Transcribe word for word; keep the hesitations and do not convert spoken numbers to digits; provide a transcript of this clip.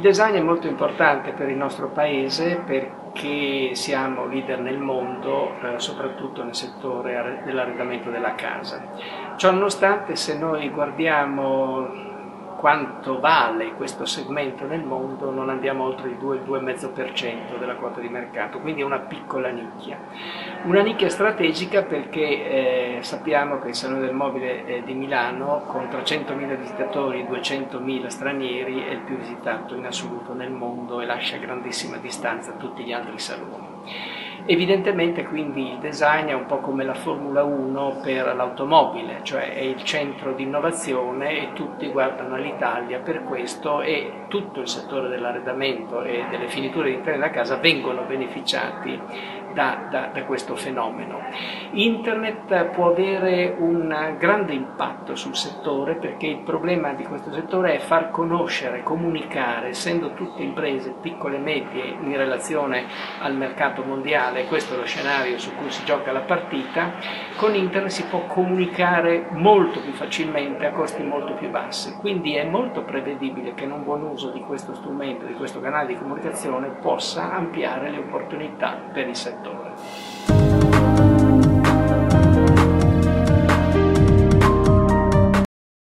design è molto importante per il nostro paese perché siamo leader nel mondo, eh, soprattutto nel settore dell'arredamento della casa. Ciononostante, se noi guardiamo quanto vale questo segmento nel mondo, non andiamo oltre il due, il due virgola cinque per cento della quota di mercato, quindi è una piccola nicchia. Una nicchia strategica perché eh, sappiamo che il Salone del Mobile eh, di Milano, con trecentomila visitatori e duecentomila stranieri, è il più visitato in assoluto nel mondo e lascia a grandissima distanza tutti gli altri saloni. Evidentemente quindi il design è un po' come la Formula uno per l'automobile, cioè è il centro di innovazione e tutti guardano all'Italia per questo, e tutto il settore dell'arredamento e delle finiture all'interno della casa vengono beneficiati da, da, da questo fenomeno. Internet può avere un grande impatto sul settore perché il problema di questo settore è far conoscere, comunicare, essendo tutte imprese piccole e medie in relazione al mercato mondiale. Questo è lo scenario su cui si gioca la partita. Con internet si può comunicare molto più facilmente a costi molto più bassi, quindi è molto prevedibile che in un buon uso di questo strumento, di questo canale di comunicazione, possa ampliare le opportunità per il settore.